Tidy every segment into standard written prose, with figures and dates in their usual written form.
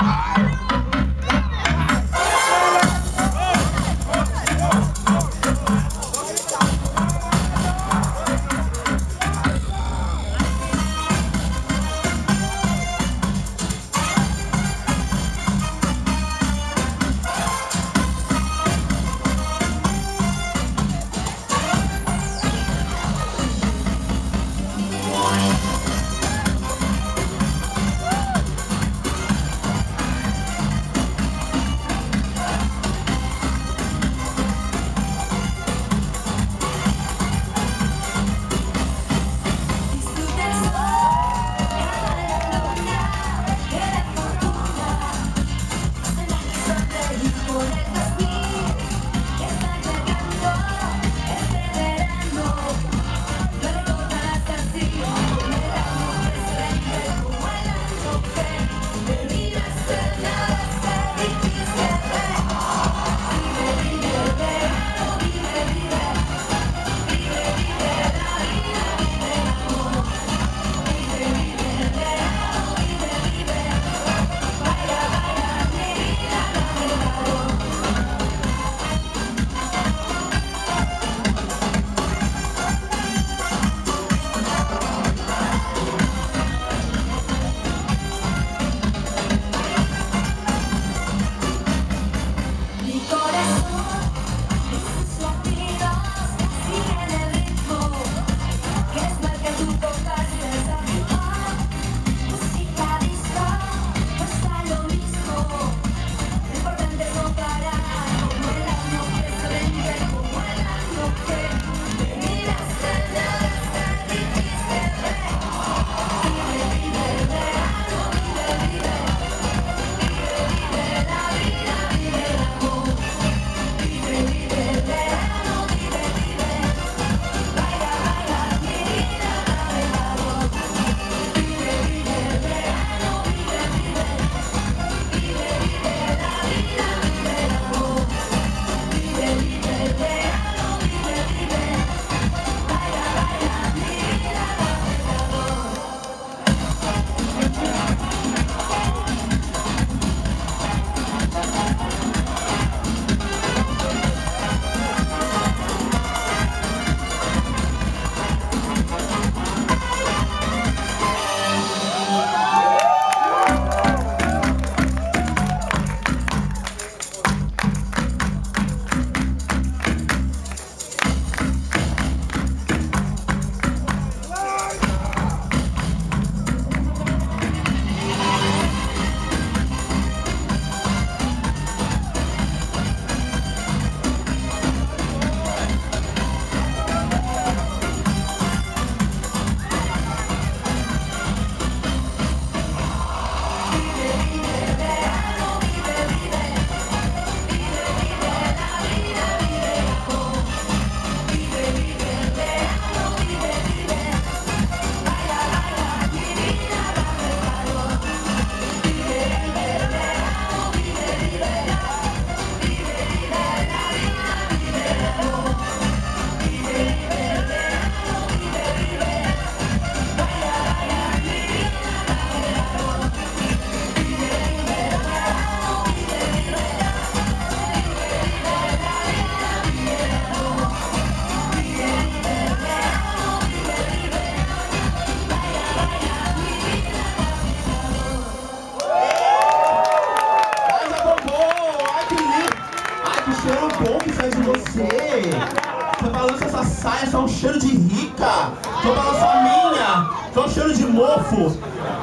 Você balança essa saia, só um cheiro de rica. Você balança a minha, só um cheiro de mofo.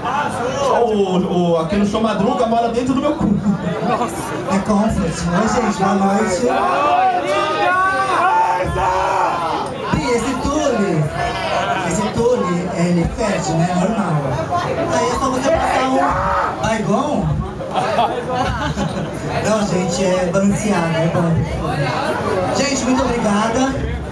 Aqui no Show Madruga mora dentro do meu cu. É Conflict, né, gente? Boa noite. E esse tule, ele fede, né? Normal. Aí é só você passar um baigon. Não, gente, é balanceado, é bom. Gente, muito obrigada.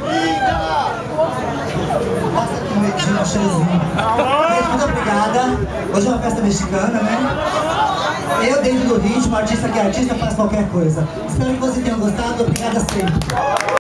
Passa aqui no medinho, um cheirozinho. Gente, muito obrigada. Hoje é uma festa mexicana, né? Eu dentro do ritmo, artista que é artista faz qualquer coisa. Espero que vocês tenham gostado. Obrigada sempre.